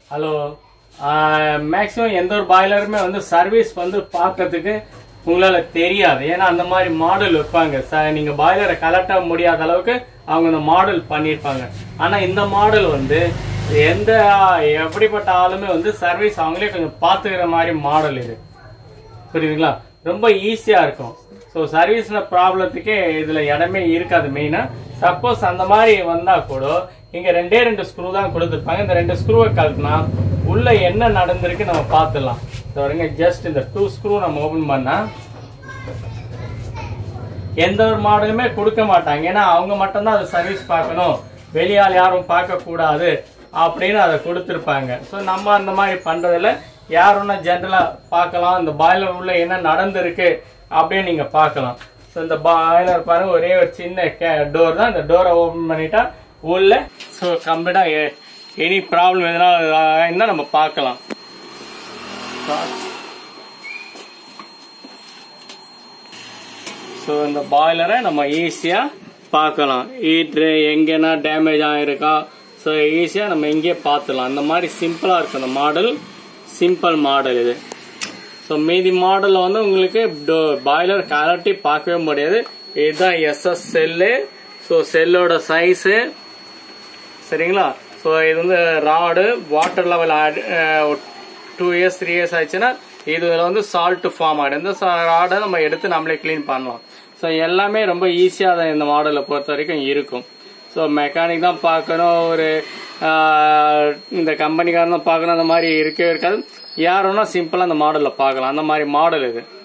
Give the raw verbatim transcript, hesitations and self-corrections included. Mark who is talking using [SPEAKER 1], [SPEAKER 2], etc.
[SPEAKER 1] Hello, maximum எந்த ஒரு பாய்லருமே வந்து சர்வீஸ் வந்து பார்க்கறதுக்கு உங்களால தெரியாது. ஏன்னா அந்த மாதிரி மாடல் வைப்பாங்க. நீங்க பாய்லரை கலெக்ட் ஆக முடியாத அளவுக்கு அவங்க இந்த மாடல் பண்ணியிருப்பாங்க. ஆனா இந்த மாடல் வந்து எந்த எப்படிப்பட்ட ஆளுமே வந்து சர்வீஸ் அவங்களே கொஞ்சம் பார்த்துக்கிற மாதிரி மாடல் இது. புரியுதுங்களா? ரொம்ப ஈஸியா இருக்கும். ஸோ சர்வீஸ்ல ப்ராப்ளத்துக்கே இதுல இடமே இருக்காது. மெயினா சப்போஸ் அந்த மாதிரி வந்தா கூட இங்க ரெண்டே ரெண்டு ஸ்க்ரூ தான் கொடுத்துருப்பாங்க. இந்த ரெண்டு ஸ்க்ரூவை கழட்டினா உள்ள என்ன நடந்திருக்கு நம்ம பார்த்துடலாம். பாருங்க, ஜஸ்ட் இந்த டூ ஸ்க்ரூ நம்ம ஓபன் பண்ணா எந்த ஒரு மாடலுமே கொடுக்க மாட்டாங்க. ஏன்னா அவங்க மட்டும்தான் அதை சர்வீஸ் பார்க்கணும், வெளியால் யாரும் பார்க்க கூடாது அப்படின்னு அதை கொடுத்துருப்பாங்க. ஸோ நம்ம அந்த மாதிரி பண்றதுல யாருன்னா ஜென்ரலா பார்க்கலாம், இந்த பாய்லர் உள்ள என்ன நடந்திருக்கு அப்படின்னு நீங்க பார்க்கலாம். ஸோ இந்த பாய்லர் பாருங்க, ஒரே ஒரு சின்ன டோர் தான். இந்த டோரை ஓபன் பண்ணிட்டா உள்ள ஸோ கம்ப்ளீட்டா எனி ப்ராப்ளம் எதனா இருந்தா நம்ம பார்க்கலாம். ஸோ இந்த பாய்லரை நம்ம ஈஸியா பார்க்கலாம். ஹீட்ரு எங்கன்னா டேமேஜ் ஆகிருக்கா, ஸோ ஈஸியா நம்ம இங்கே பார்த்துலாம். அந்த மாதிரி சிம்பிளா இருக்கு இந்த மாடல். சிம்பிள் மாடல் இது. ஸோ மீதி மாடல்ல வந்து உங்களுக்கு பாய்லர் கலட்டி பார்க்கவே முடியாது. இதுதான் எஸ்எஸ் செல்லு. ஸோ செல்லோட சைஸு சரிங்களா. ஸோ இது வந்து rod water level two years three years ஆயிடுச்சுன்னா இதுல வந்து சால்ட் ஃபார்ம் ஆகிடும். இந்த ராடை நம்ம எடுத்து நம்மளே கிளீன் பண்ணலாம். ஸோ எல்லாமே ரொம்ப ஈஸியாக தான் இந்த மாடலை பொறுத்த வரைக்கும் இருக்கும். ஸோ மெக்கானிக் தான் பார்க்கணும், ஒரு இந்த கம்பெனிக்காரன் தான் பார்க்கணும், அந்த மாதிரி இருக்கவே இருக்காது. யாருன்னா சிம்பிளா அந்த மாடல்ல பார்க்கலாம். அந்த மாதிரி மாடல் இது.